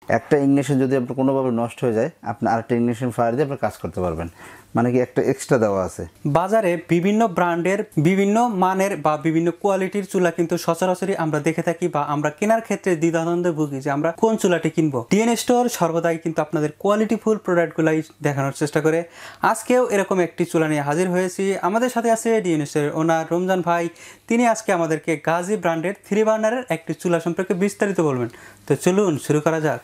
একটা ইগনিশন যদি আপনার কোনোভাবে নষ্ট হয়ে যায়, আপনি আরেকটা ইগনিশন ফায়ার দিয়ে আপনি কাজ করতে পারবেন। মানে কি একটা এক্সট্রা দেওয়া আছে। বাজারে বিভিন্ন ব্র্যান্ডের বিভিন্ন মানের বা বিভিন্ন কোয়ালিটির চুলা কিন্তু সচরাচরই আমরা দেখে থাকি বা আমরা কেনার ক্ষেত্রে দ্বিধাদ্বন্দ্বে ভুগি যে আমরা কোন চুলাটি কিনবো। ডিএন স্টোর সর্বদাই কিন্তু আপনাদের কোয়ালিটিফুল প্রোডাক্টগুলাই দেখানোর চেষ্টা করে। আজকেও এরকম একটি চুলা নিয়ে হাজির হয়েছি। আমাদের সাথে আছে ডিএন স্টোরের ওনার রমজান ভাই। তিনি আজকে আমাদেরকে গাজী ব্র্যান্ডের 3 বার্নারের একটি চুলা সম্পর্কে বিস্তারিত বলবেন। তো চলুন শুরু করা যাক।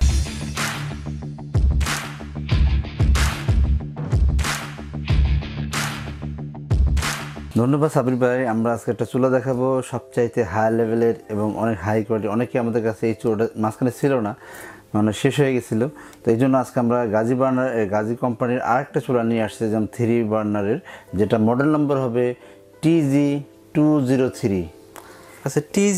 ধন্যবাদ সাবির ভাই। আমরা আজকে একটা চুলা দেখাবো সবচাইতে হাই লেভেলের এবং অনেক হাই কোয়ালিটি। অনেকে আমাদের কাছে এই চুলাটা মাঝখানে ছিল না, মানে শেষ হয়ে গেছিলো, তো এই জন্য আজকে আমরা গাজী কোম্পানির আরেকটা চুলা নিয়ে আসছে, যেমন 3 বার্নারের, যেটা মডেল নম্বর হবে TG203। আচ্ছা,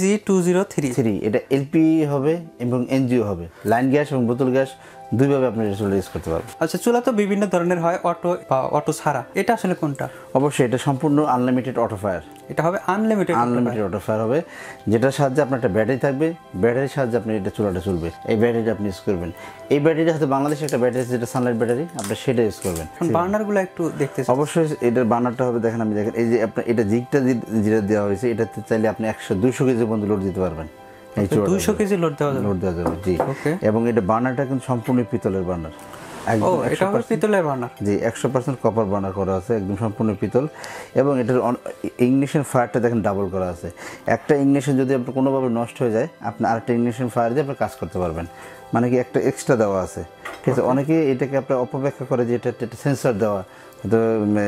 TG203। এটা এলপি হবে এবং এনজিও হবে, লাইন গ্যাস এবং বোতল গ্যাস দুইভাবে আপনি এটা চুলা ইউজ করতে পারবেন। আচ্ছা, চুলা তো বিভিন্ন ধরনের হয়, অটো বা অটো ছাড়া, এটা আসলে কোনটা? অবশ্যই এটা সম্পূর্ণ আনলিমিটেড অটো ফায়ার। এটা হবে আনলিমিটেড অটো ফায়ার হবে, যেটার সাহায্যে আপনার একটা ব্যাটারি থাকবে, ব্যাটারির সাহায্যে আপনি এটা চুলাটা চলবে। এই ব্যাটারিটা আপনি ইউজ করবেন। এই ব্যাটারিটা হয়তো বাংলাদেশে একটা ব্যাটারি আছে, যেটা সানলাইট ব্যাটারি, আপনি সেটা ইউজ করবেন। বার্নারগুলো একটু দেখতে অবশ্যই এটার বার্নারটা হবে, দেখেন এই যে আপনার এটা জিগটা যেটা দেওয়া হয়েছে, এটাতে চাইলে আপনি 100-200 কেজি পর্যন্ত লোড দিতে পারবেন। 200 কেজি লোড দেওয়া যাবে, জি। এবং এটা বার্নারটা কিন্তু সম্পূর্ণ পিতলের বার্নার, একদম এটা হবে পিতলের বার্নার, জি। 100% কপার বার্নার করা আছে, একদম সম্পূর্ণ পিতল। এবং এটার ইগনিশন ফায়ারটা দেখেন ডাবল করা আছে। একটা ইগনিশন যদি আপনার কোনোভাবে নষ্ট হয়ে যায়, আপনি আরেকটা ইগনিশন ফায়ার দিয়ে আপনি কাজ করতে পারবেন। মানে কি একটা এক্সট্রা দেওয়া আছে, ঠিক আছে। অনেকে এটাকে আপনার অপব্যাখ্যা করে যে এটা একটা সেন্সর দেওয়া, হয়তো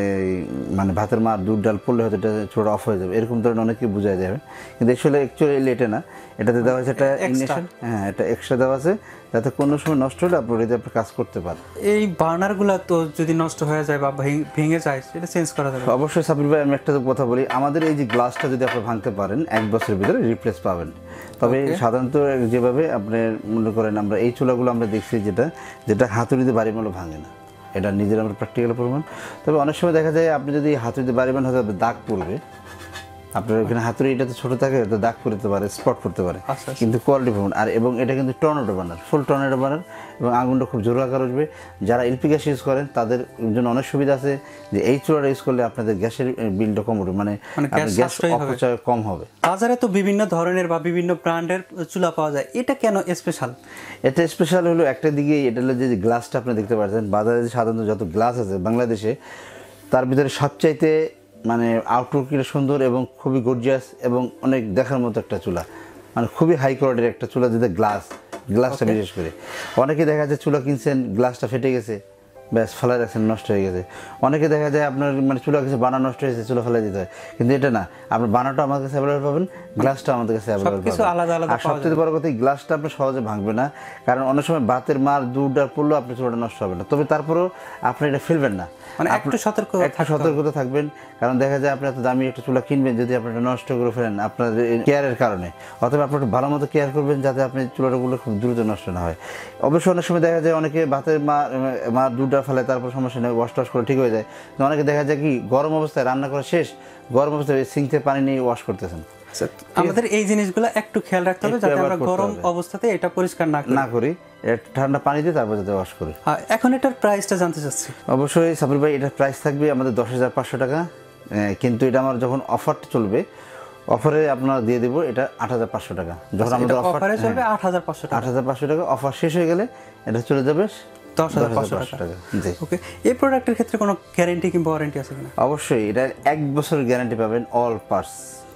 মানে ভাতের মার দুধ ডাল পড়লে হয়তো এটা চুলাটা অফ হয়ে যাবে, এরকম ধরনের অনেকে বোঝায় যাবে। কিন্তু অ্যাকচুয়ালি এটা না, এটাতে দেওয়া হয়েছে একটা ইগনিশন, হ্যাঁ, এটা এক্সট্রা দেওয়া আছে, যাতে কোনো সময় নষ্ট হলে আপনি এটা আপনি কাজ করতে পারেন। এই বার্নারগুলো তো যদি নষ্ট হয়ে যায় বা ভেঙে যায়, সেটা চেঞ্জ করা যাবে? অবশ্যই সাবির ভাই, আমি একটা কথা বলি, আমাদের এই যে গ্লাসটা যদি আপনি ভাঙতে পারেন, 1 বছরের ভিতরে রিপ্লেস পাবেন। তবে সাধারণত যেভাবে আপনি মনে করেন, আমরা এই চুলাগুলো আমরা দেখছি যেটা হাতুড়িতে বাড়ি মারলে ভাঙে না, এটা নিজের আমরা প্র্যাকটিক্যাল প্রমাণ। তবে অনেক সময় দেখা যায় আপনি যদি হাতুড়িতে বাড়ি মারেন, হয়তো দাগ পড়বে, আপনার ওখানে হাতুড়ি এটা তো ছোটো থাকে, তো দাগ পড়তে পারে, স্পট পড়তে পারে, কিন্তু কোয়ালিটি প্রমাণ। আর এবং এটা কিন্তু tornado burner, full tornado burner, এবং আগুনটা খুব জোর আকার উঠবে। যারা এলপি গ্যাস ইউজ করেন তাদের জন্য অনেক সুবিধা আছে, যে এই চুলাটা ইউজ করলে আপনাদের গ্যাসের বিলটা কম উঠবে, মানে গ্যাস অপচয় কম হবে। বাজারে তো বিভিন্ন ধরনের বা বিভিন্ন ব্র্যান্ডের চুলা পাওয়া যায়, এটা কেন স্পেশাল? এটা স্পেশাল হলো একটা দিকে, এটা হলো যে গ্লাসটা আপনি দেখতে পাচ্ছেন, বাজারে সাধারণত যত গ্লাস আছে বাংলাদেশে, তার ভিতরে সবচাইতে মানে আউটলুকটা সুন্দর এবং খুবই গর্জিয়াস এবং অনেক দেখার মতো একটা চুলা, মানে খুবই হাই কোয়ালিটির একটা চুলা, যেটা গ্লাসটা বিশেষ করে। অনেকে দেখা যায় চুলা কিনছেন, গ্লাসটা ফেটে গেছে, ব্যাস ফেলাই রাখছেন, নষ্ট হয়ে গেছে। অনেকে দেখা যায় আপনার মানে চুলা কিছু বানা নষ্ট হয়েছে, চুলা ফেলাই দিতে হয়, কিন্তু এটা না, আপনার বানাটা আমার কাছে অ্যাভেলেবল পাবেন, গ্লাসটা আমাদের কাছে অ্যাভেলেবল পাবেন। আর সবচেয়ে বড় কথা, এই গ্লাসটা আপনি সহজে ভাঙবে না, কারণ অনেক সময় ভাতের মার দুধটা পড়লেও আপনার চুলাটা নষ্ট হবে না। তবে তারপরেও আপনি এটা ফেলবেন না, মানে একটু সতর্কতা থাকবেন। কারণ দেখা যায় আপনি এত দামি একটা চুলা কিনবেন, যদি আপনি এটা নষ্ট করে ফেলেন আপনার কেয়ারের কারণে, অথবা আপনি একটু ভালো মতো কেয়ার করবেন, যাতে আপনি চুলাটাগুলো খুব দ্রুত নষ্ট না হয়। অবশ্যই অনেক সময় দেখা যায় অনেকে ভাতের মার দুধটা ফেলে, তারপর সমস্যা নেই, ওয়াশ করে ঠিক হয়ে যায়। কিন্তু অনেকে দেখা যায় কি, গরম অবস্থায় রান্না করা শেষ, গরম অবস্থায় সিঙ্ক থেকে পানি নিয়ে ওয়াশ করতেছেন। আমাদের এই জিনিসগুলো একটু খেয়াল রাখতে হবে, যাতে আমরা গরম অবস্থাতে এটা পরিষ্কার না করি, ঠান্ডা পানি দিয়ে তারপর যাতে ওয়াশ করি। এখন এটার প্রাইসটা জানতে চাচ্ছি। অবশ্যই সাবির ভাই, এটার প্রাইস থাকবে আমাদের 10,500 টাকা, কিন্তু এটা আমার যখন অফারটা চলবে, অফারে আপনারা দিয়ে দেবো এটা 8,500 টাকা। যখন আমাদের অফারে চলবে 8,500 টাকা, অফার শেষ হয়ে গেলে এটা চলে যাবে 10,500 টাকা। জি, ওকে। এই প্রোডাক্টের ক্ষেত্রে কোনো গ্যারান্টি কিংবা ওয়ারেন্টি আছে কিনা? অবশ্যই, এটা 1 বছরের গ্যারান্টি পাবেন, অল পার্টস,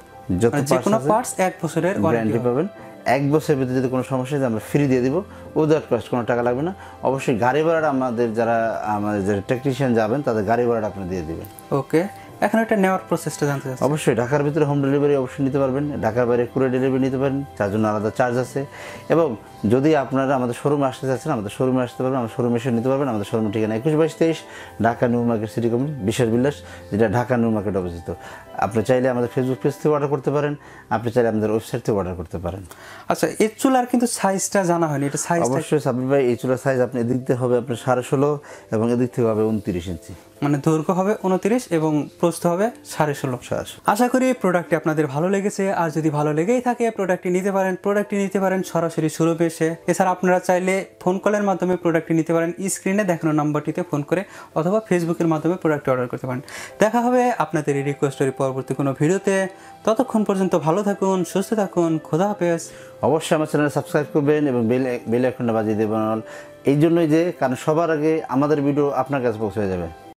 যে কোনো পার্টস 1 বছরের গ্যারান্টি পাবেন। 1 বছরের ভিতরে যদি কোনো সমস্যা হয়, আমরা ফ্রি দিয়ে দিব, উইদাউট কস্ট, কোনো টাকা লাগবে না। অবশ্যই গাড়ি ভাড়াটা আমাদের যারা টেকনিশিয়ান যাবেন, তাদের গাড়ি ভাড়াটা আপনি দিয়ে দিবেন। ওকে, এখন এটা নেওয়ার প্রসেসটা জানতে চাচ্ছি। অবশ্যই ঢাকার ভিতরে হোম ডেলিভারি অবশ্যই নিতে পারবেন, ঢাকার বাইরে কুরিয়ার ডেলিভারি নিতে পারেন, তার জন্য আলাদা চার্জ আছে। এবং যদি আপনারা আমাদের শোরুমে আসতে চাচ্ছেন, আমাদের শোরুমে আসতে পারবেন, আমাদের শোরুমে এসে নিতে পারবেন। আমাদের শোরুমের ঠিকানা 21-22-23 Dhaka new market city complex, Biswas Bilas, যেটা ঢাকা নিউ মার্কেট অবস্থিত। আপনি চাইলে আমাদের ফেসবুক পেজ থেকে অর্ডার করতে পারেন, আপনি চাইলে আমাদের ওয়েবসাইট থেকে অর্ডার করতে পারেন। আচ্ছা, এই চুলার কিন্তু সাইজটা জানা হয়নি, এটা সাইজ? অবশ্যই সাবির ভাই, এই চুলার সাইজ আপনি এদিক থেকে হবে আপনার 16.5 এবং এদিক থেকে হবে 29 ইঞ্চি। মানে দৈর্ঘ্য হবে 29 এবং প্রস্থ হবে 16.5। আশা করি প্রোডাক্টটি আপনাদের ভালো লেগেছে। আর যদি ভালো লেগেই থাকে প্রোডাক্টটি নিতে পারেন সরাসরি শোরুমে এসে। এছাড়া আপনারা চাইলে ফোন কলের মাধ্যমে প্রোডাক্টটি নিতে পারেন, স্ক্রিনে দেখানো নাম্বারটিতে ফোন করে, অথবা ফেসবুকের মাধ্যমে প্রোডাক্টটি অর্ডার করতে পারেন। দেখা হবে আপনাদের এই রিকোয়েস্টের পরবর্তী কোনো ভিডিওতে। ততক্ষণ পর্যন্ত ভালো থাকুন, সুস্থ থাকুন, খোদা হাফেজ। অবশ্যই আমার চ্যানেল সাবস্ক্রাইব করবেন এবং বেল আইকনটা বাজিয়ে দেবেন, এই জন্যই যে কারণ সবার আগে আমাদের ভিডিও আপনার কাছে পৌঁছে যাবে।